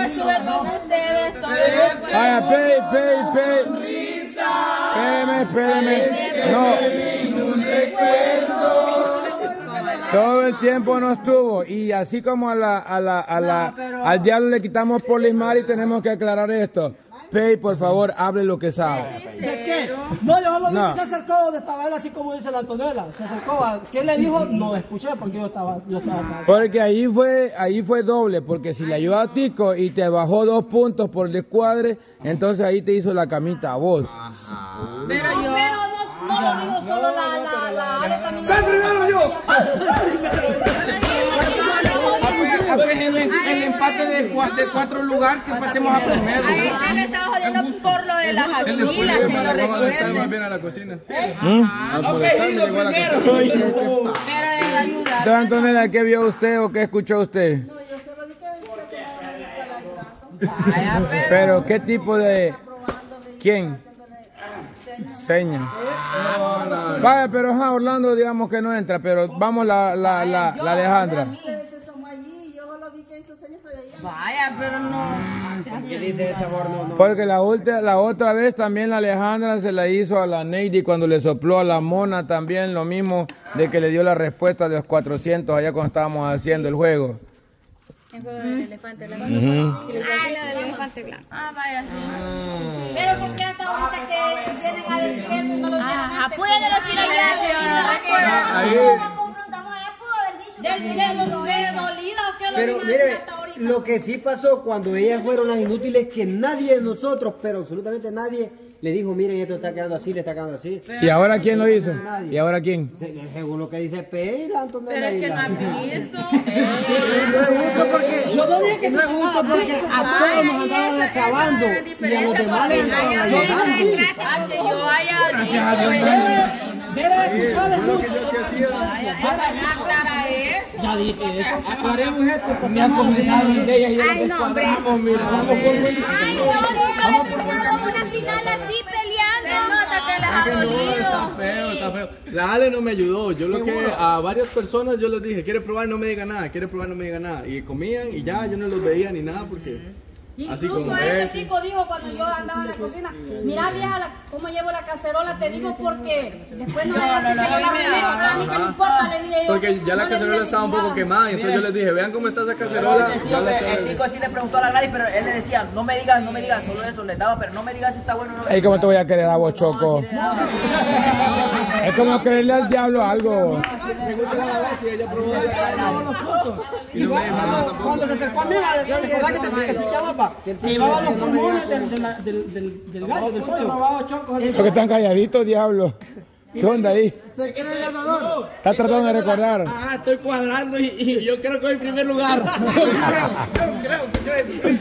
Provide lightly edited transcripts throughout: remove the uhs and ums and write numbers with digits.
estuve con ustedes. Vaya, espéreme. No. Todo el tiempo no estuvo. Y así como al diablo le quitamos Polismar y tenemos que aclarar esto. Pey, por favor, hable lo que sabe. ¿De qué? No, yo solo vi que se acercó donde estaba él, así como dice la Antonella. Se acercó. ¿Qué le dijo? No escuché porque yo estaba acá. Porque ahí fue doble, porque si le ayudó a Tico y te bajó 2 puntos por el descuadre, entonces ahí te hizo la camita a vos. Ajá. Pero no lo digo solo la Ale también. ¡Soy primero yo! Pues el empate de 4 lugares que pasemos a primero. Él estaba jodiendo por lo de las aguilas, que lo recuerden. Más bien a la cocina. Pero de ayudar. Don Antonella, ¿qué vio usted o qué escuchó usted? No, yo solo vi que se Pero ¿qué tipo de... ¿Quién? Seña. Vaya, pero Orlando digamos que no entra, pero vamos la Alejandra. Vaya, pero no. ¿Qué dice ese sabor? No. Porque la otra vez también la Alejandra se la hizo a la Neidi cuando le sopló a la Mona también lo mismo de que le dio la respuesta de los 400 allá cuando estábamos haciendo el juego. El juego del elefante blanco. El elefante blanco. Vaya, sí. Pero ¿por qué hasta ahorita que vienen a decir eso y no lo dijeron antes? Pueden decir allá. Ahí la confrontamos, ella pudo haber dicho. ¿De dolida o qué lo Pero vino a decir mire, hasta ahorita? lo que sí pasó cuando ellas fueron las inútiles, que nadie de nosotros, pero absolutamente nadie, le dijo, miren, esto está quedando así, le está quedando así. ¿Y ahora quién lo hizo? ¿Y ahora quién? Según lo que dice P, la Antonella. Pero es que no has visto. No es justo porque, yo no dije que no es justo porque a todos nos andaban acabando y a los demás les andaban ayudando. Que yo haya Gracias a Dios. Mira, escuchar el Lo que yo sí hacía. aclara eso. Ya dije eso. Aclaremos esto porque ya comenzaron de ellas y ya descuadramos, mira. Vamos por Ay, no, una final así peleando. Se nota que las ha No, dolido. está feo. La Ale no me ayudó. Yo lo que a varias personas yo les dije, ¿quieres probar? No me diga nada. ¿Quieres probar? No me diga nada. Y comían y ya yo no los veía ni nada porque... Así Incluso como este ese. chico dijo cuando yo andaba en la cocina, mira vieja, cómo llevo la cacerola, te digo porque después no vaya a decir que yo la arruiné, a mí que me importa, le dije yo. Porque ya la cacerola estaba un poco quemada y entonces yo les dije, vean cómo está esa cacerola. El Tico así le preguntó a la Gladys, pero él le decía, no me digas, solo eso, le daba, pero no me digas si está bueno o no. Ey, ¿cómo te voy a querer a vos, Choco? Es como creerle al diablo algo. Pregúntale a la vez si ella probó la carne. Y no me dijo nada tampoco. cuando se acercó a mí, recordá que te escuchaba, pa, que llevaba los pulmones del gallo, del pollo. Los que están calladitos, diablo. ¿Qué onda ahí? Se cree el ganador. Está tratando de recordar. Estoy cuadrando y yo creo que voy en primer lugar. Yo creo, señores.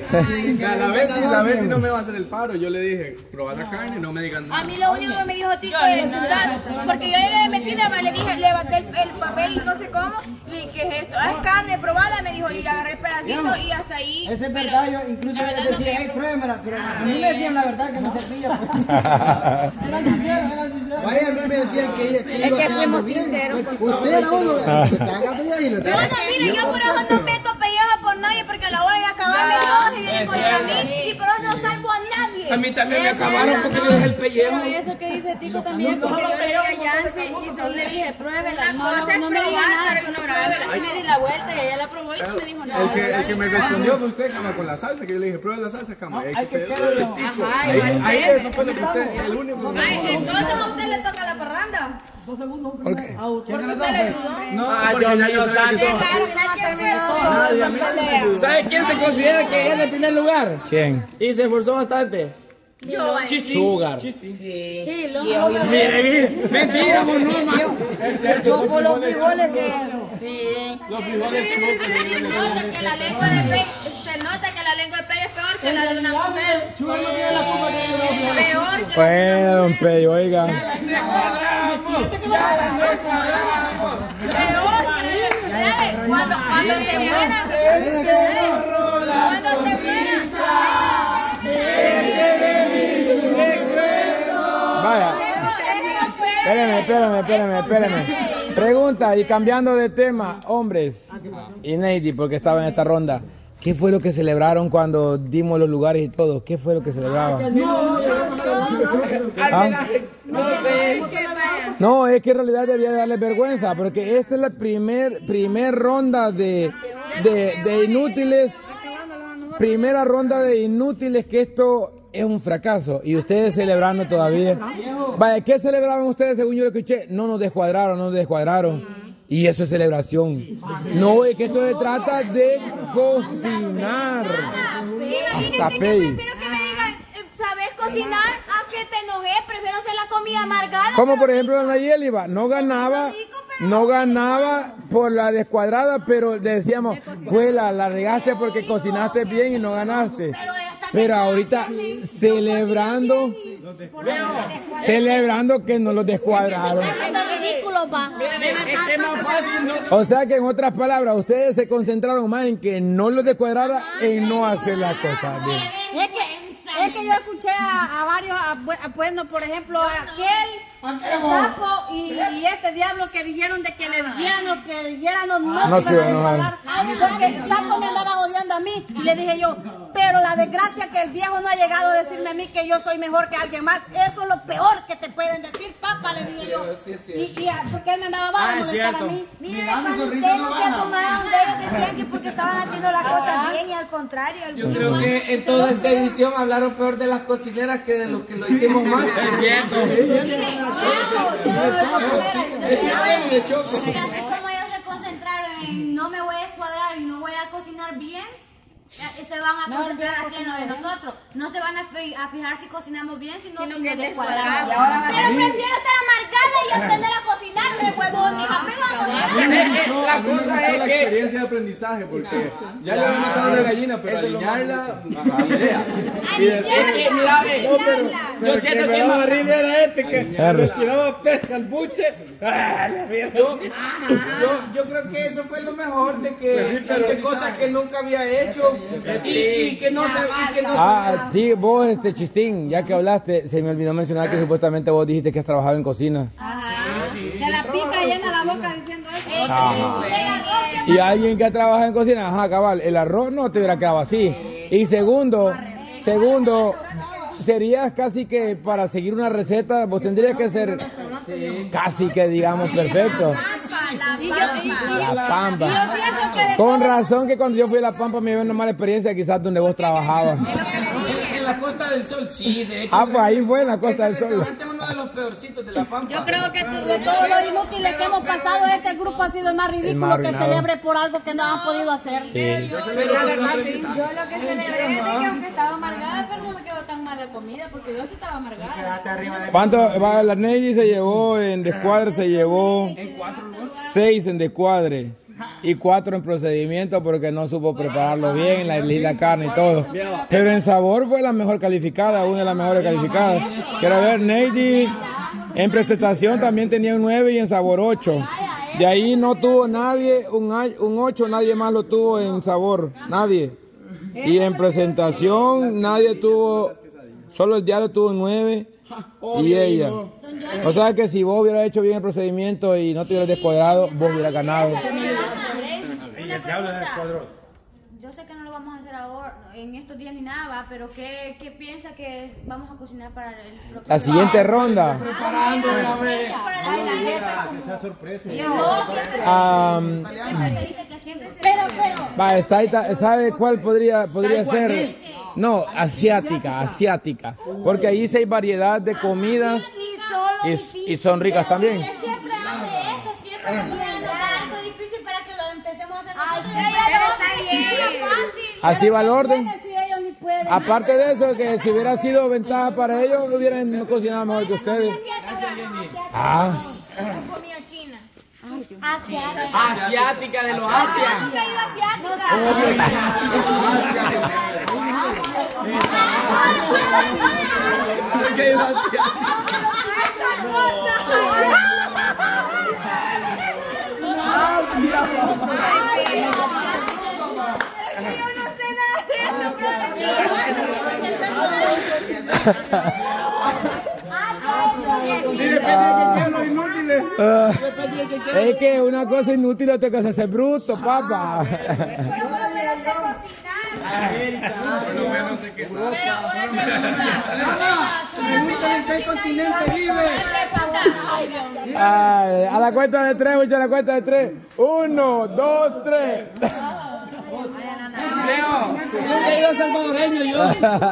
La vez si no me va a hacer el paro, yo le dije, probar la carne y no me digan A nada. mí lo único que me dijo Tico es sudar, porque yo le metí nada más, le dije, levanté el papel, no sé cómo, y dije, ¿qué es esto? Es carne probada, me dijo, y agarré el pedacito y hasta ahí. Eso es verdad, yo incluso les decía, hey, pruébemela, pero a mí me decían la verdad que me servía. Eran sinceros, eran sinceros. Vaya, a mí me decían que Es que fuimos sinceros. usted era uno de los que estaban ganando ahí. Yo no, mire, yo por eso no meto pelleja por nadie, porque a la hora de acabarme todos y vienen contra mí, y por eso no salvo a nadie. A mí también me acabaron porque le dejé el pellejo. Pero eso que dice Tico también, porque yo le dije a Yancy y yo le dije, pruébela. No, cosa es no me diga probar, nada, pero no no pruébela. Y me di la vuelta y ella la probó y no me dijo nada. El que me respondió fue usted, cama, con la salsa, que yo le dije, prueba la salsa, cama. Hay que quedarlo. Ajá, igual. Ahí eso fue lo que usted, el único. Ay, entonces a usted le toca la parranda. 2 segundos. ¿Por qué? Porque usted le ayudó. No, porque ya yo sabía que nadie a mí no me ayudó. ¿Sabe quién se considera que es en el primer lugar? ¿Quién? Y se esforzó bastante. Yo, Sugar. sí, lo Mire, mentira, por no, yo por los frijoles que... Sí. Se nota que la lengua de pez, se nota que la lengua de pez es peor que la de una mujer. Chulo no tiene la culpa que yo. Peor que Bueno, don Pello, oiga. peor que la cuando se muera. Cuando se muera. Vaya. Espérame. Pregunta, y cambiando de tema, hombres y Neidi, porque estaba en esta ronda. ¿Qué fue lo que celebraron cuando dimos los lugares y todo? ¿Qué fue lo que celebraban? No, es que en realidad debía darle vergüenza, porque esta es la primer ronda de inútiles. Primera ronda de inútiles, que esto es un fracaso. Y ustedes celebrando todavía. Vaya, ¿qué celebraban ustedes según yo lo escuché? No nos descuadraron. Y eso es celebración. No, es que esto se trata de cocinar. Hasta pay. ¿Sabes cocinar? ¿A qué te enojé? Prefiero hacer la comida amargada. Como por ejemplo la Nayeli, no ganaba por la descuadrada, pero le decíamos, juela, la regaste porque cocinaste bien y no ganaste. Pero ahorita celebrando que no los descuadraron. O sea que en otras palabras, ustedes se concentraron más en que no los descuadrara, en no hacer la cosa bien. Es que yo escuché a varios, bueno, por ejemplo, a aquel, el sapo y este diablo que dijeron de que le dijéramos no se iban a descuadrar, porque el sapo me andaba jodiendo a mí y le dije yo, pero la desgracia que el viejo no ha llegado a decirme a mí que yo soy mejor que alguien más, eso es lo peor que te pueden decir, papá, le dije yo. Y porque él me andaba a molestar a mí. Miren, cuando ustedes no se asomaron de ellos, decían que porque estaban haciendo las cosas bien y al contrario. Yo creo que en toda esta edición hablaron peor de las cocineras que de los que lo hicimos mal. Es cierto. Así como ellos se concentraron en no me voy a descuadrar y no voy a cocinar bien, se van a concentrar haciendo de nosotros. No se van a fijar si cocinamos bien, sino si nos descuadramos. Pero prefiero estar amargada y aprender a cocinar, pero huevón, mis amigos a cocinar. La cosa es la experiencia de aprendizaje, porque ya le habían matado una gallina, pero alinearla, idea. Y después, yo siento que más horrible era este que le tiraba pesca al buche. Yo creo que eso fue lo mejor, de que hice cosas que nunca había hecho y que no sabía. Sí, vos, Chistín, ya que hablaste, se me olvidó mencionar que supuestamente vos dijiste que has trabajado en cocina. Se la pica llena la boca diciendo eso. Y alguien que ha trabajado en cocina, ajá, cabal, el arroz no te hubiera quedado así. Y segundo, serías casi que para seguir una receta, vos tendrías que ser casi que digamos perfecto. La Pampa. Con razón que cuando yo fui a La Pampa me dio una mala experiencia, quizás donde vos trabajabas. En la Costa del Sol, sí, de hecho. Pues ahí fue en la Costa del Sol. Es uno de los peorcitos de La Pampa. Yo creo que de todos los inútiles que hemos pasado, este grupo ha sido el más ridículo que celebre por algo que no han podido hacer. Yo lo que celebré es que aunque estaba amargada, pero no me quedó tan mala comida, porque yo sí estaba amargada. ¿Cuánto? La Neydi se llevó en descuadre, se llevó 6 en descuadre y 4 en procedimiento porque no supo prepararlo bien, la carne y todo. Pero en sabor fue la mejor calificada, una de las mejores calificadas. Quiero ver, Neydi en presentación también tenía un 9 y en sabor 8. De ahí no tuvo nadie, un 8, nadie más lo tuvo en sabor, nadie. Y en presentación nadie tuvo, solo el diablo tuvo un 9 y ella. O sea que si vos hubieras hecho bien el procedimiento y no te hubieras descuadrado, vos hubieras ganado. El diablo se descuadró. Yo sé que no lo vamos a hacer ahora, en estos días ni nada, pero ¿qué piensa que vamos a cocinar para el próximo? La siguiente ronda. Preparando una vez. Que sea sorpresa. ¿Sabe cuál podría ser? No, asiática. Porque ahí sí hay variedad de comidas y son ricas también. Siempre hace eso, siempre es difícil para que lo empecemos a hacer. Así va el orden. Aparte de eso, que si hubiera sido ventaja para ellos, hubieran cocinado mejor que ustedes. Comida china. Asiática de los Asias. Es que una cosa inútil, otra cosa es bruto, papá. Pero no sé cocinar. Por lo menos sé que sabe. Pero una pregunta. Pregúntale en qué continente vive. Ay, a la cuenta de 3, muchachos, a la cuenta de 3. 1, 2, 3. Nunca he ido salvadoreño yo.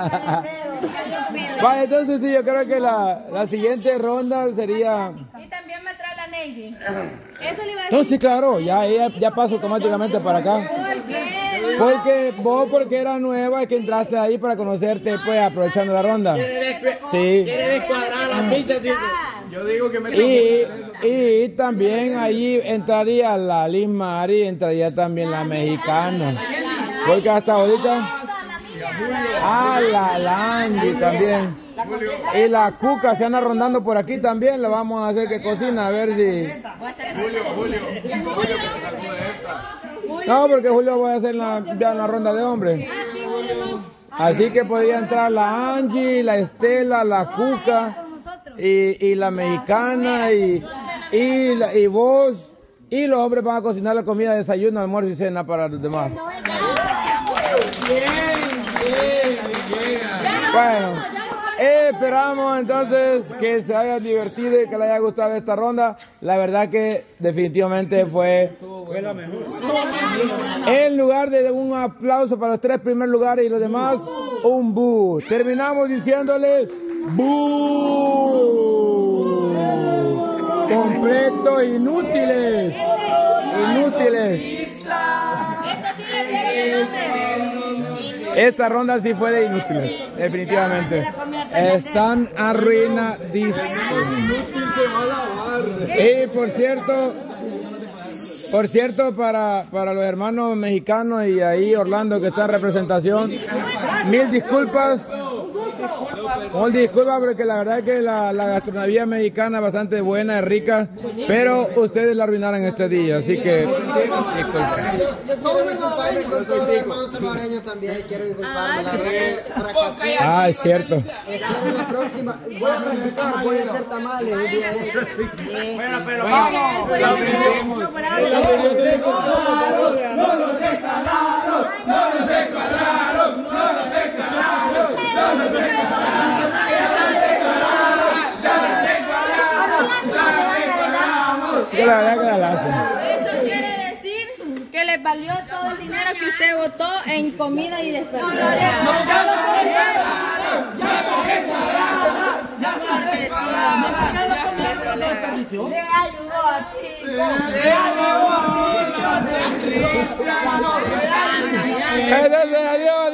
Vale, entonces sí, yo creo que la siguiente ronda sería... Y también me trae la Navy. Eso le iba a decir. No, sí, claro, ya paso automáticamente para acá. ¿Por qué? Porque vos, porque era nueva, es que entraste ahí para conocerte, pues, aprovechando la ronda. Sí. Quiere descuadrar las pistas, dice. Yo digo que me Y también ahí entraría la Liz Mari, entraría también la mexicana. Porque hasta ahorita... la Angie también. Y la Cuca se anda rondando por aquí también. La vamos a hacer que cocina, a ver si... Julio que se sacude esta. No, porque Julio voy a hacer ya una ronda de hombres. Así que podría entrar la Angie, la Estela, la Cuca y la mexicana y vos. Y los hombres van a cocinar la comida, desayuno, almuerzo y cena para los demás. Bueno, esperamos entonces que se haya divertido y que les haya gustado esta ronda. La verdad que definitivamente fue la mejor. En lugar de un aplauso para los 3 primeros lugares y los demás, un bu. Terminamos diciéndoles bu. Completos inútiles. Inútiles. Esta ronda sí fue de inútiles, definitivamente. Están arruinadísimos. Y por cierto, para los hermanos mexicanos y ahí Orlando que está en representación, mil disculpas porque la verdad es que la gastronomía mexicana es bastante buena, es rica, pero ustedes la arruinaron este día, así que disculpen. Yo quiero disculparme con todos los hermanos salvadoreños también, quiero disculparme, la verdad que fracasé. Ah, es cierto. Espero la próxima, voy a practicar, voy a hacer tamales un día de hoy. Bueno, pero vamos. Que la verdad que la hacen. Eso quiere decir que les valió todo el dinero que usted votó en comida y desperdicio. Le ayudó a ti. Adiós.